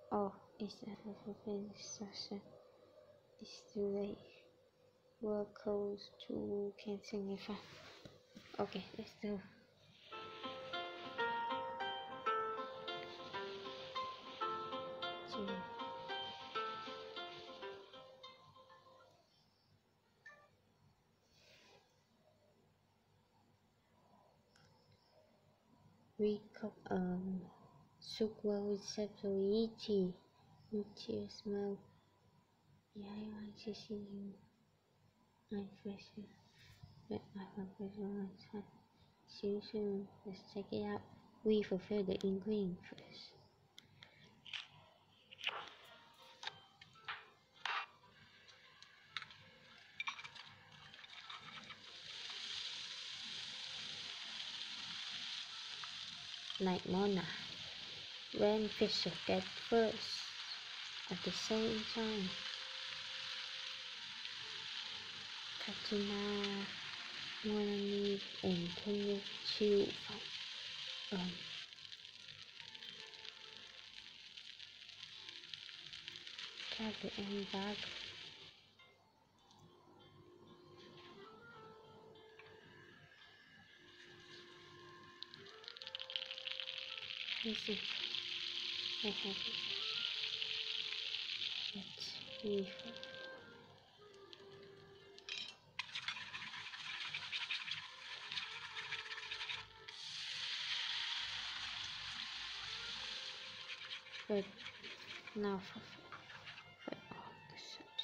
Oh, it's a session. It's too late. We're close to canceling if okay, let's do. We cook Sucrose separate Nutritious milk. Yeah, I want to see you. I'm fresh. But I have a see you soon. Let's check it out. We fulfill the ingredients first. Like Mona, when fish get first at the same time. Katina, Mona and Kenya chew carrot and bag. Listen, I have it. Let's leave. But now for all the set.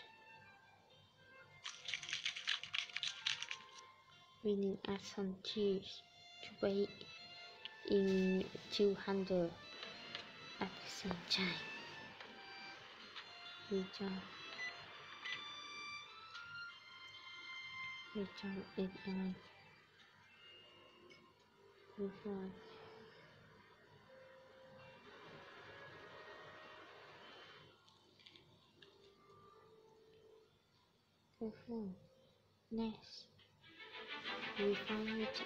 We need to add some cheese to weigh in 200 at the same time. We jump it on this one. Careful. Next, we find it.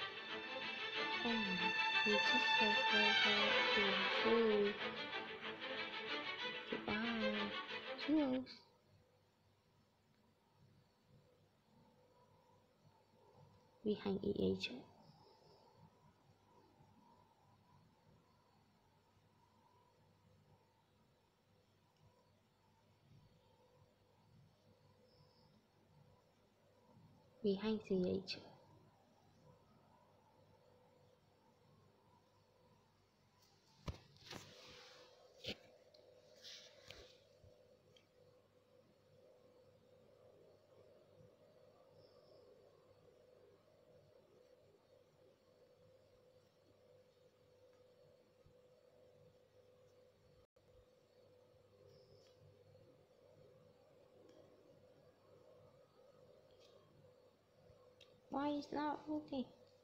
We just have to food. Sucrose. We hang each other. We hang each other. Why is not working?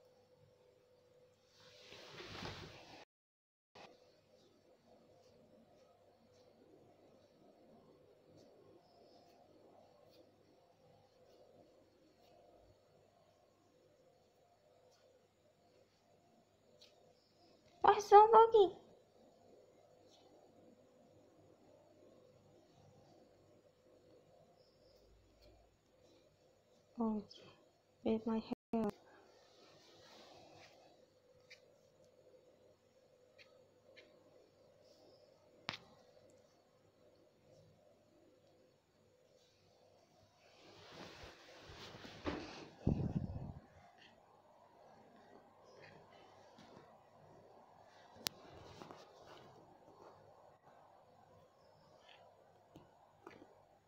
Why is not working? Oh, with my hair.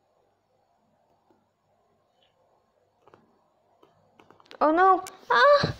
Oh no! Ah!